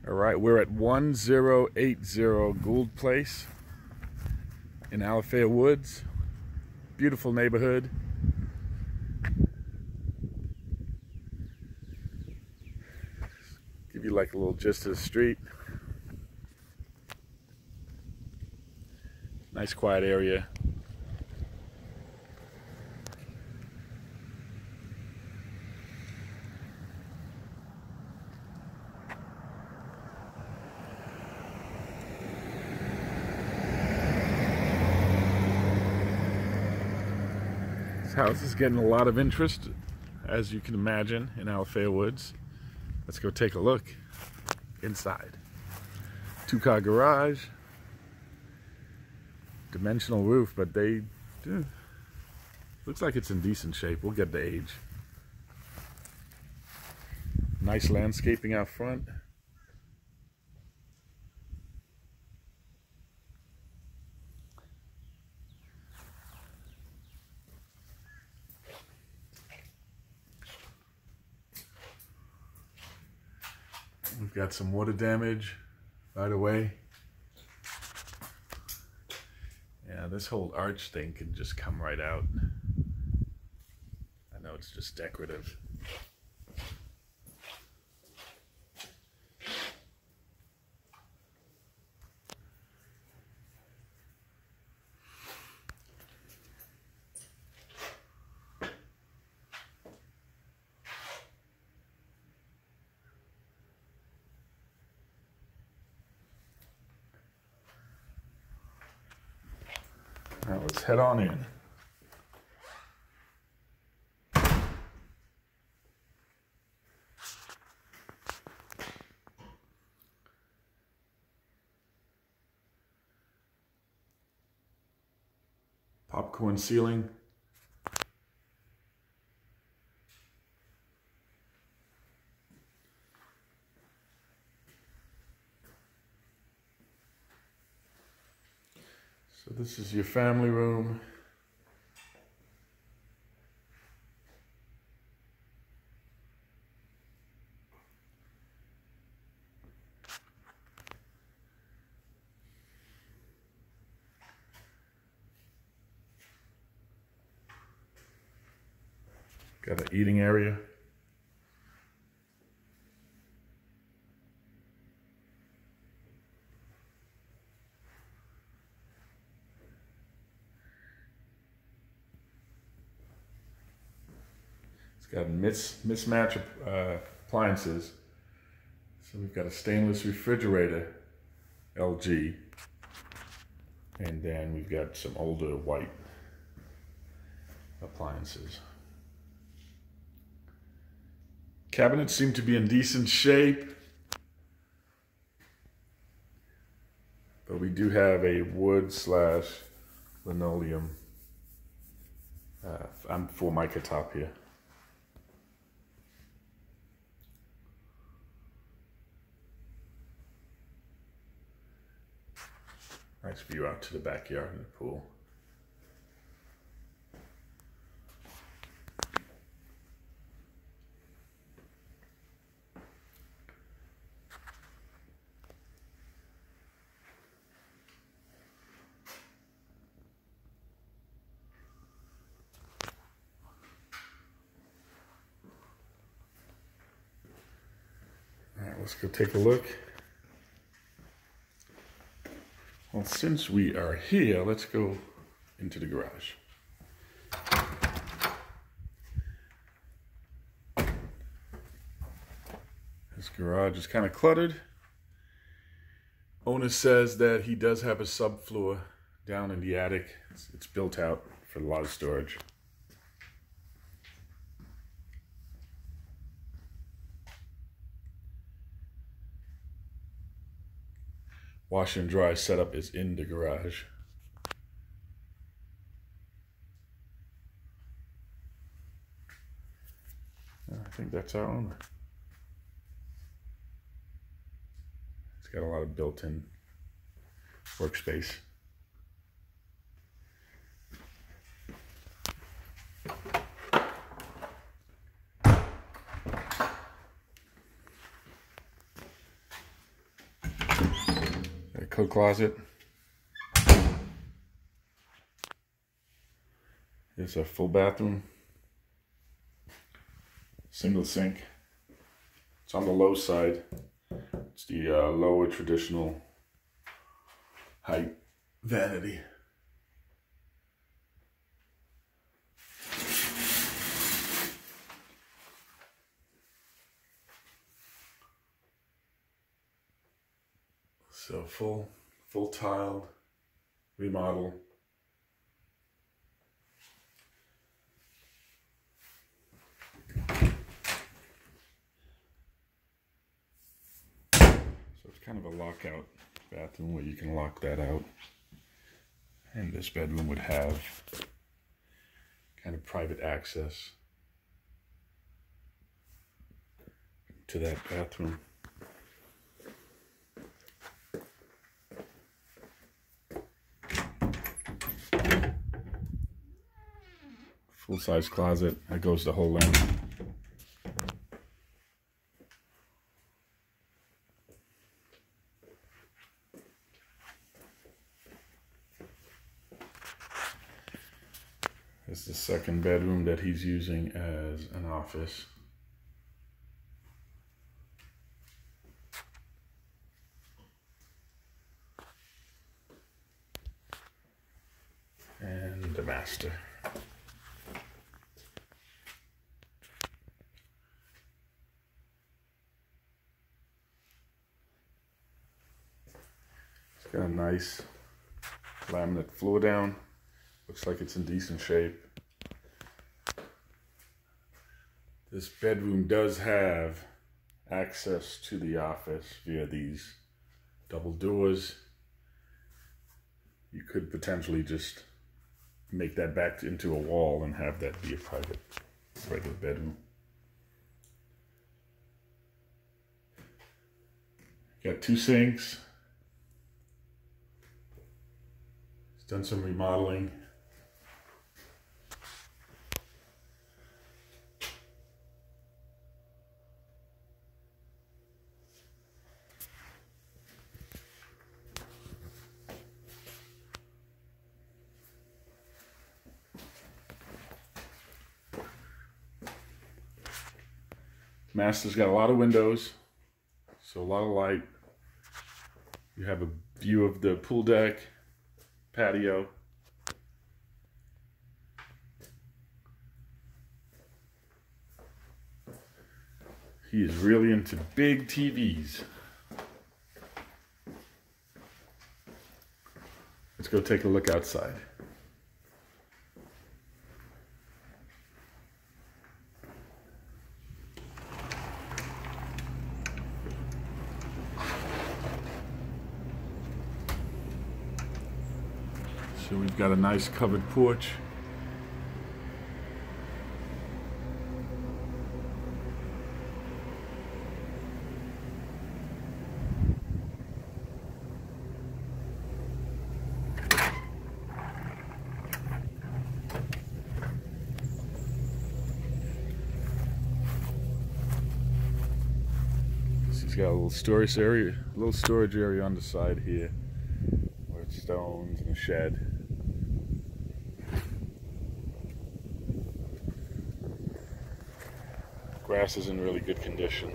All right, we're at 1080 Gould Place in Alafaya Woods. Beautiful neighborhood. Give you like a little gist of the street. Nice quiet area. This house is getting a lot of interest, as you can imagine, in Alafaya Woods. Let's go take a look inside. Two-car garage, dimensional roof, but looks like it's in decent shape. We'll get the age. Nice landscaping out front. We've got some water damage right away. Yeah, this whole arch thing can just come right out. I know it's just decorative. Now let's head on in. Popcorn ceiling. So this is your family room. Got an eating area. It's got mismatch appliances. So we've got a stainless refrigerator, LG, and then we've got some older white appliances. Cabinets seem to be in decent shape, but we do have a wood / linoleum Formica top here. Nice view out to the backyard and the pool. All right, let's go take a look. Well, since we are here, let's go into the garage. This garage is kind of cluttered. Owner says that he does have a subfloor down in the attic. It's built out for a lot of storage. Washer and dry setup is in the garage. I think that's our owner. It's got a lot of built-in workspace. coat closet. Here's a full bathroom. Single sink. It's on the low side. It's the lower traditional height vanity. So full tiled remodel. So it's kind of a lockout bathroom where you can lock that out. And this bedroom would have kind of private access to that bathroom. Full-size closet that goes the whole length. This is the second bedroom that he's using as an office. And the master. It's got a nice laminate floor down. Looks like it's in decent shape. This bedroom does have access to the office via these double doors. You could potentially just make that back into a wall and have that be a private, regular bedroom. Got two sinks. It's done some remodeling. Master's got a lot of windows, so a lot of light. You have a view of the pool deck, patio. He is really into big TVs. Let's go take a look outside. So we've got a nice covered porch. He's got a little storage area on the side here, where it's stones and a shed. Grass is in really good condition.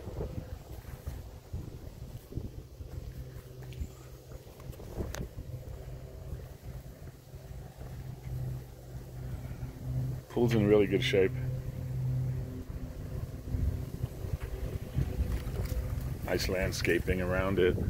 Pool's in really good shape. Nice landscaping around it.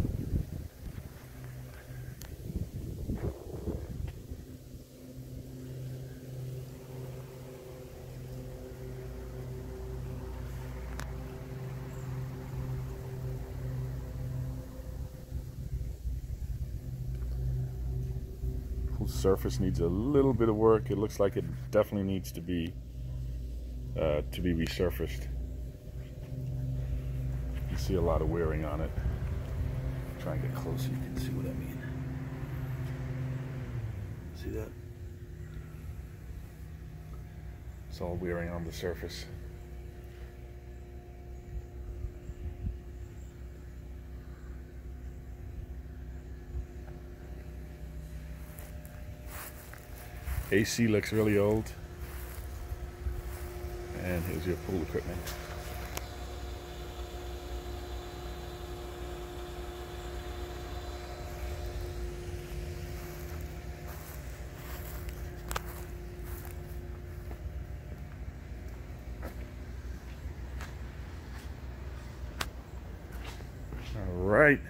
Surface needs a little bit of work. It looks like it definitely needs to be resurfaced. You see a lot of wearing on it. Try and get closer, you can see what I mean. See that? It's all wearing on the surface. AC looks really old. And here's your pool equipment. All right.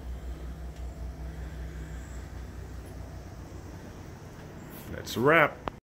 That's a wrap.